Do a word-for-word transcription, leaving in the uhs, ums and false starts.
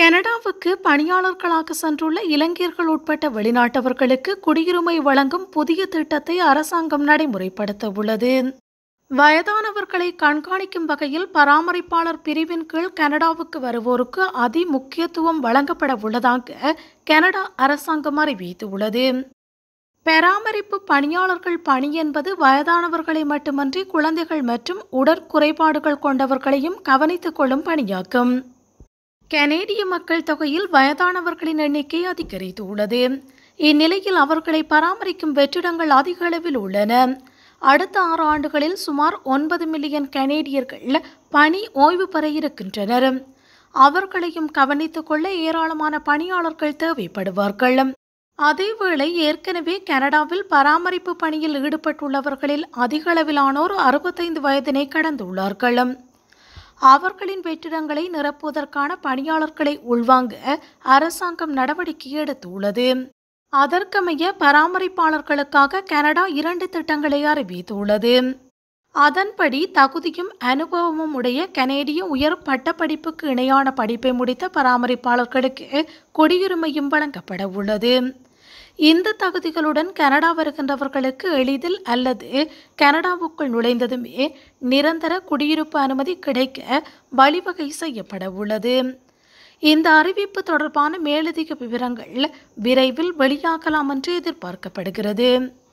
கனடாவுக்கு பணியாளர்களாக சென்றுள்ள இலங்கையர்கள் உட்பட்ட வெளிநாட்டவர்களுக்கு குடியுரிமை வழங்கும் புதிய திட்டத்தை அரசாங்கம் நடைமுறைப்படுத்த உள்ளது. வயதானவர்களை கண்காணிக்கும் வகையில் பராமரிப்பாளர் பிரிவின் கீழ் கனடாவுக்கு வருவோருக்கு அதி முக்கியத்துவம் வழங்கப்பட உள்ளதாக கனடா அரசாங்கம் அறிவித்துள்ளது. பராமரிப்பு பணியாளர்கள் பணி என்பது வயதானவர்களை மட்டுமன்றி குழந்தைகள் மற்றும் உடற்குறைபாடுகள் கொண்டவர்களையும் கவனித்துக் கொள்ளும் பணியாகும். கனேடிய மக்கள் தொகையில் வயதானவர்களின் எண்ணிக்கை அதிகரித்துள்ளது. இந்நிலையில் அவர்களை பராமரிக்கும் வெற்றிடங்கள் அதிக அளவில் உள்ளன. அடுத்த ஆறு ஆண்டுகளில் சுமார் ஒன்பது மில்லியன் கனேடியர்கள் பணி ஓய்வு பெற இருக்கின்றனர். அவர்களையும் கவனித்துக் கொள்ள ஏராளமான பணியாளர்கள் தேவைப்படுவார்கள். அதேவேளை ஏற்கனவே கனடாவில் பராமரிப்பு பணியில் ஈடுபட்டுள்ளவர்களில் அதிக அளவிலானோர் அறுபத்தைந்து வயதினை கடந்துள்ளார்கள். அவர்களின் வெற்றிடங்களை நிரப்புவதற்கான பணியாளர்களை உள்வாங்க அரசாங்கம் நடவடிக்கை எடுத்துள்ளது. அதற்கமைய பராமரிப்பாளர்களுக்காக கனடா இரண்டு திட்டங்களை அறிவித்துள்ளது. அதன்படி தகுதியும் அனுபவமும் உடைய கனேடிய உயர் பட்டப்படிப்புக்கு இணையான படிப்பை முடித்த பராமரிப்பாளர்களுக்கு குடியுரிமையும் வழங்கப்பட உள்ளது. இந்த தகுதிகளுடன் கனடா வருகின்றவர்களுக்கு எளிதில் அல்லது கனடாவுக்குள் நுழைந்ததுமே நிரந்தர குடியிருப்பு அனுமதி கிடைக்க வழிவகை செய்யப்பட உள்ளது. இந்த அறிவிப்பு தொடர்பான மேலதிக விவரங்கள் விரைவில் வெளியாகலாம் என்று எதிர்பார்க்கப்படுகிறது.